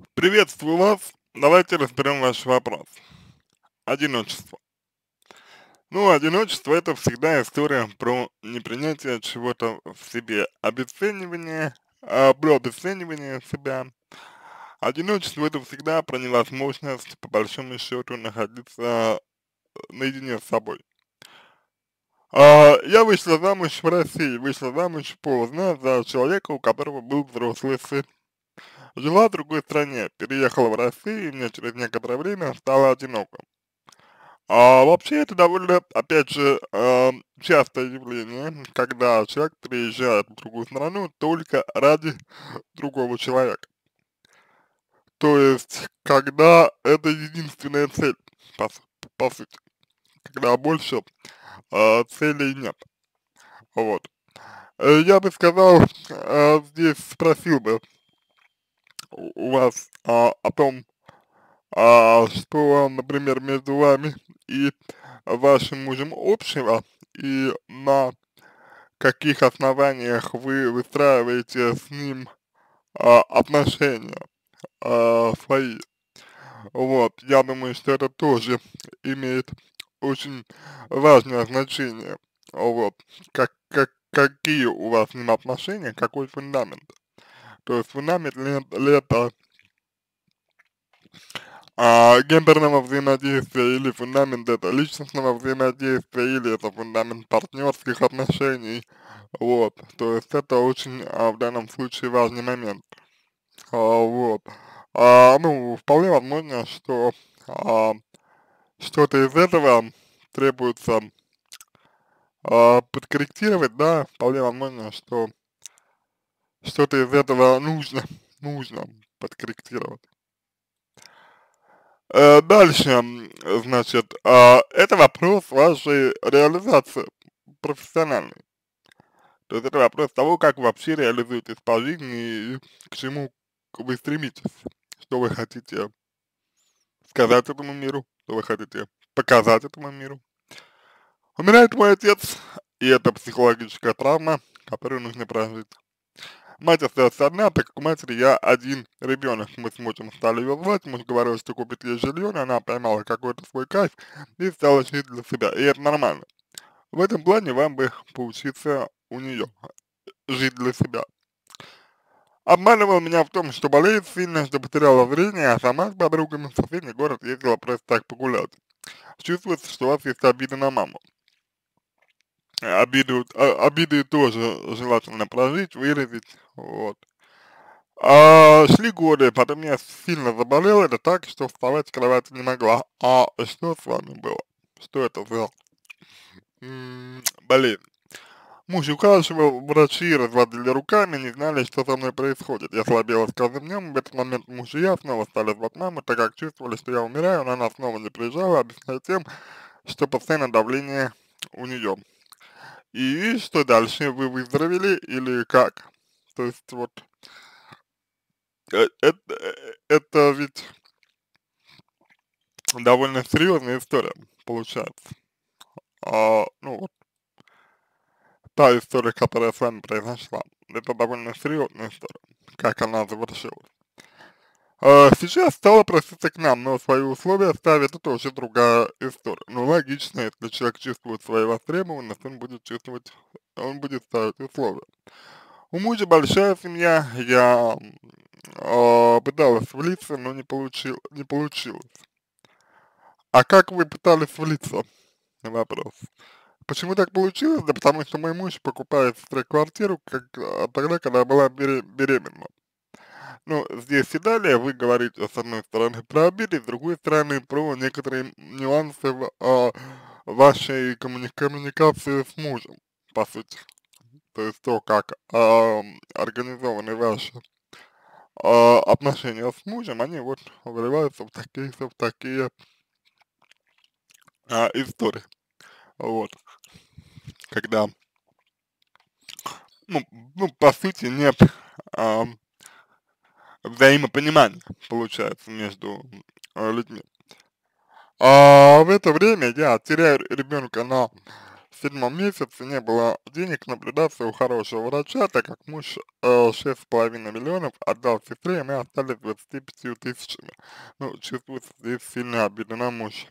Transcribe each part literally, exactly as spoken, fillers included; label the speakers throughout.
Speaker 1: Приветствую вас. Давайте разберем ваш вопрос. Одиночество. Ну, одиночество это всегда история про непринятие чего-то в себе, обесценивание, а, про обесценивание себя. Одиночество это всегда про невозможность, по большому счету, находиться наедине с собой. А, я вышла замуж в России, вышла замуж поздно за человека, у которого был взрослый сын. Жила в другой стране, переехала в Россию, и мне через некоторое время стало одиноко. А вообще это довольно, опять же, а, частое явление, когда человек переезжает в другую страну только ради другого человека. То есть, когда это единственная цель, по, су- по сути, когда больше а, целей нет. Вот. Э, Я бы сказал, а, здесь спросил бы у у вас а, о том, а, что, например, между вами и вашим мужем общего, и на каких основаниях вы выстраиваете с ним а, отношения а, свои. Вот, я думаю, что это тоже имеет очень важное значение. Вот, как, как, какие у вас с ним отношения, какой фундамент. То есть фундамент ли, ли это а, гендерного взаимодействия или фундамент это личностного взаимодействия, или это фундамент партнерских отношений. Вот, то есть это очень а, в данном случае важный момент. А, вот. А, ну, вполне возможно, что а, что-то из этого требуется а, подкорректировать, да, вполне возможно, что что-то из этого нужно, нужно подкорректировать. Э, дальше, м, значит, а, это вопрос вашей реализации профессиональной. То есть это вопрос того, как вы вообще реализуетесь по жизни и к чему вы стремитесь, что вы хотите сказать этому миру, что вы хотите показать этому миру. Умирает мой отец, и это психологическая травма, которую нужно прожить. Мать осталась одна, так как у матери я один ребенок. Мы с мужем стали ее звать, муж говорил, что купит ей жилье, но она поймала какой-то свой кайф и стала жить для себя. И это нормально. В этом плане вам бы поучиться у нее, жить для себя. Обманывал меня в том, что болеет сильно, что потеряла зрение, а сама с подругами в соседний город ездила просто так погулять. Чувствуется, что у вас есть обида на маму. Обиду, а, обиды тоже желательно прожить, выразить, вот. А, шли годы, потом я сильно заболел, это так, что вставать с кровати не могла. А что с вами было? Что это за м, болезнь? Муж ухаживал, врачи разводили руками, не знали, что со мной происходит. Я слабела с каждым днем, в этот момент муж и я снова стали звать маму, так как чувствовали, что я умираю, но она снова не приезжала, объясняя тем, что постоянно давление у нее. И что дальше, вы выздоровели или как? То есть вот, э, это, э, это ведь довольно серьезная история получается. А, ну вот, та история, которая с вами произошла, это довольно серьезная история, как она завершилась. А, сейчас стала проситься к нам, но свои условия ставит, это уже другая история. Ну, логично, если человек чувствует свои востребованности, он будет чувствовать, он будет ставить условия. У мужа большая семья, я м, а, пыталась влиться, но не получил, не получилось. А как вы пытались влиться? Вопрос. Почему так получилось? Да потому что мой муж покупает сестре квартиру как, а, тогда, когда была бере- беременна. Ну, здесь и далее вы говорите, с одной стороны, про обиды, с другой стороны, про некоторые нюансы в а, вашей коммуни- коммуникации с мужем, по сути. То есть то, как ам, организованы ваши а, отношения с мужем, они вот выливаются в такие, в такие а, истории. Вот, когда, ну, ну, по сути, нет ам, взаимопонимания, получается, между а, людьми. А в это время я теряю ребенка на седьмом месяце не было денег наблюдаться у хорошего врача, так как муж э, шесть с половиной миллионов отдал сестре, и мы остались двадцатью пятью тысячами. Ну, чувствуется здесь сильная обида на мужа.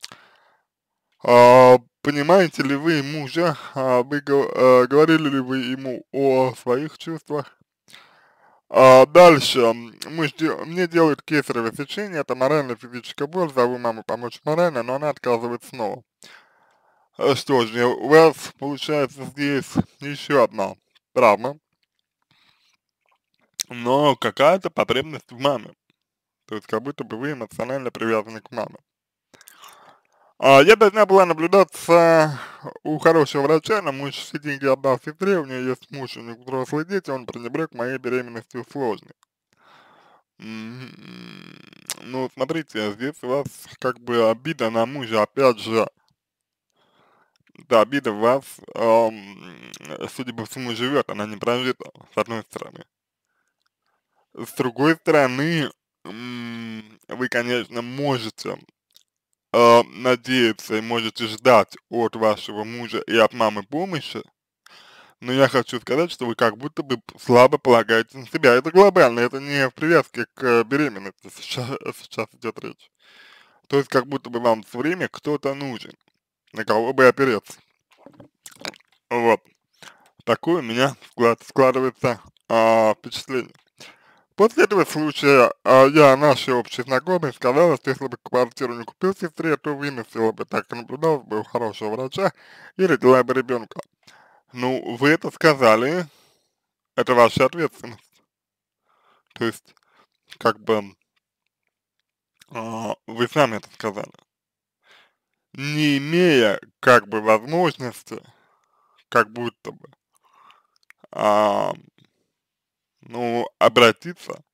Speaker 1: А, понимаете ли вы мужа, а, вы го- э, говорили ли вы ему о своих чувствах? А, дальше, м, муж де- мне делают кесарево сечение, это морально-физическая боль, зову маму помочь морально, но она отказывает снова. А что же, у вас получается здесь еще одна травма, но какая-то потребность в маме, то есть как будто бы вы эмоционально привязаны к маме. А, я должна была наблюдаться у хорошего врача, но муж все деньги отдал сестре, у нее есть муж, у них взрослые дети, он пренебрег моей беременностью сложной. М, Ну, смотрите, здесь у вас как бы обида на мужа, опять же, да, обида в вас, ам, судя по всему, живет, она не прожита, с одной стороны. С другой стороны, м, вы, конечно, можете а, надеяться и можете ждать от вашего мужа и от мамы помощи, но я хочу сказать, что вы как будто бы слабо полагаете на себя. Это глобально, это не в привязке к э, беременности сейчас, сейчас идет речь. То есть как будто бы вам все время кто-то нужен, на кого бы опереться. Вот. Такое у меня склад, складывается а, впечатление. После этого случая а, я нашей общей знакомой сказала, что если бы квартиру не купил сестре, то выносила бы, так и наблюдалась бы у хорошего врача и родила бы ребенка. Ну, вы это сказали, это ваша ответственность. То есть, как бы, а, вы сами это сказали. Не имея, как бы, возможности, как будто бы, а, ну, обратиться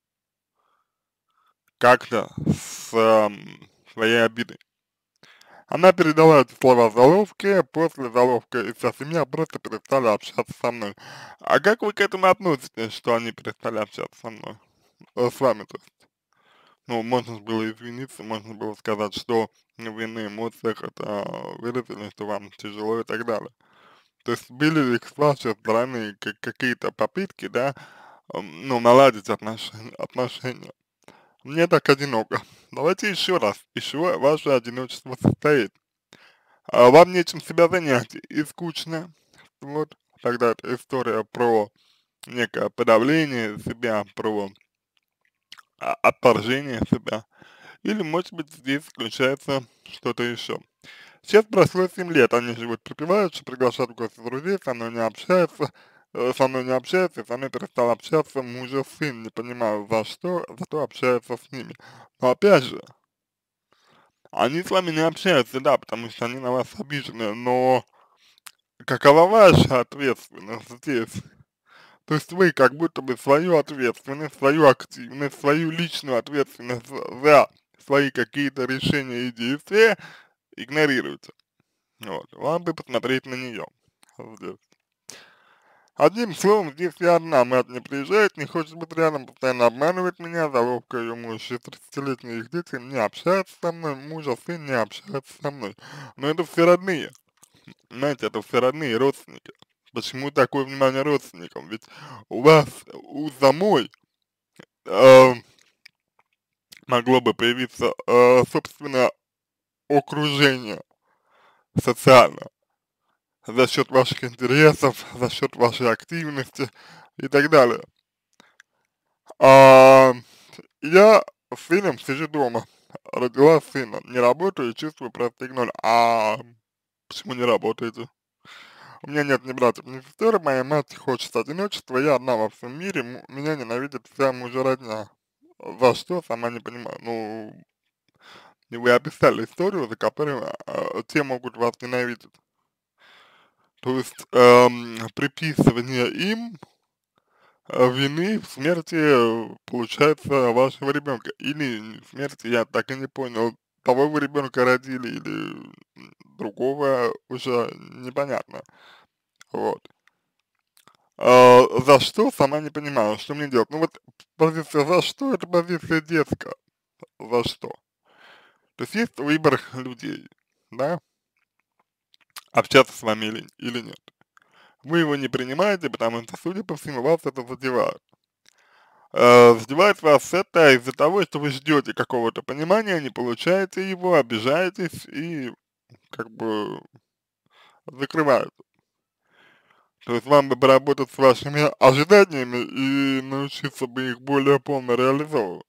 Speaker 1: как-то с ам, своей обидой. Она передала эти слова заловке, после заловка и вся семья просто перестали общаться со мной. А как вы к этому относитесь, что они перестали общаться со мной? Э, с вами, то есть? Ну, можно было извиниться, можно было сказать, что вы на эмоциях это выразили, что вам тяжело и так далее. То есть были ли с вашей стороны как- какие-то попытки, да, м, ну, наладить отношения, отношения? Мне так одиноко. Давайте еще раз, из чего ваше одиночество состоит. А вам нечем себя занять и скучно, вот, тогда это история про некое подавление себя, про а, отторжение себя, или, может быть, здесь включается что-то еще. Сейчас прошло семь лет, они живут припеваючи, приглашают в гости друзей, со мной не общаются, э, со мной не общаются, и со мной перестал общаться мужа сын, не понимаю за что, зато общается с ними. Но опять же, они с вами не общаются, да, потому что они на вас обижены, но какова ваша ответственность здесь? То есть вы как будто бы свою ответственность, свою активность, свою личную ответственность за за свои какие-то решения и действия игнорируете. Вот. Вам бы посмотреть на нее. Здесь. Одним словом, здесь я одна, мать не приезжает, не хочет быть рядом, постоянно обманывает меня, заловка ее муж и тридцатилетние их дети не общаются со мной, мужа сын не общается со мной. Но это все родные. Знаете, это все родные родственники. Почему такое внимание родственникам? Ведь у вас, у самой э, могло бы появиться э, собственное окружение социально за счет ваших интересов, за счет вашей активности и так далее. А, я с сыном сижу дома, родила сына, не работаю и чувствую просто игнор. А почему не работаете? У меня нет ни братьев, ни сестер, моя мать хочет одиночества, я одна во всем мире, м- меня ненавидит вся мужа родня. За что, сама не понимаю. Ну, и вы описали историю, за которую а, те могут вас ненавидеть. То есть эм, приписывание им э, вины в смерти, э, получается, вашего ребенка. Или смерти, я так и не понял, того вы ребенка родили или м, другого, уже непонятно. Вот. А, за что, сама не понимаю, что мне делать. Ну вот позиция за что, это позиция детская. За что? То есть есть выбор людей, да? общаться с вами или, или нет. Вы его не принимаете, потому что, судя по всему, вас это задевает. Э, задевает вас это из-за того, что вы ждете какого-то понимания, не получаете его, обижаетесь и как бы закрывают. То есть вам бы поработать с вашими ожиданиями и научиться бы их более полно реализовывать.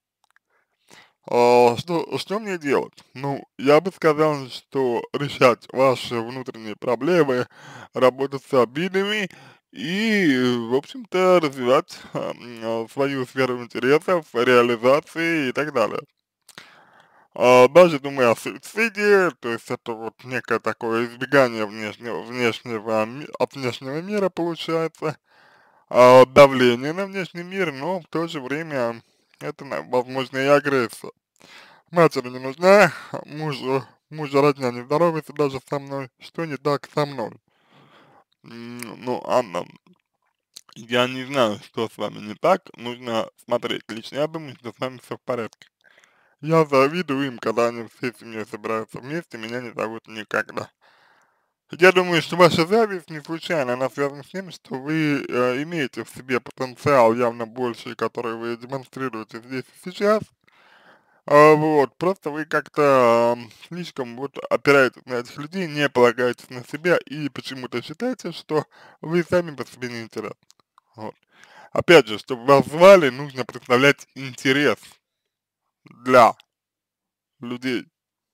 Speaker 1: А, что, что мне делать? Ну, я бы сказал, что решать ваши внутренние проблемы, работать с обидами и, в общем-то, развивать а, м, а, свою сферу интересов, реализации и так далее. А, даже думаю о суициде, то есть это вот некое такое избегание внешнего, внешнего, ми- от внешнего мира получается, а, давление на внешний мир, но в то же время это, на- возможно, и агрессия. Матери не нужна, мужу, мужа родня не здоровается даже со мной. Что не так со мной? М, Ну, Анна, я не знаю, что с вами не так, нужно смотреть. Лично я думаю, что с вами все в порядке. Я завидую им, когда они всей семьей собираются вместе, меня не зовут никогда. Я думаю, что ваша зависть не случайно, она связана с тем, что вы э, имеете в себе потенциал явно больший, который вы демонстрируете здесь и сейчас. А, вот, просто вы как-то ам, слишком вот опираетесь на этих людей, не полагаетесь на себя и почему-то считаете, что вы сами по себе не интересны. Вот. Опять же, чтобы вас звали, нужно представлять интерес для людей.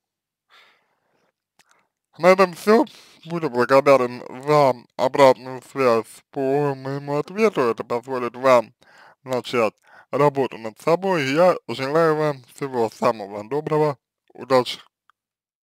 Speaker 1: На этом все. Буду благодарен за обратную связь по моему ответу. Это позволит вам начать работу над собой. Я желаю вам всего самого доброго. Удачи!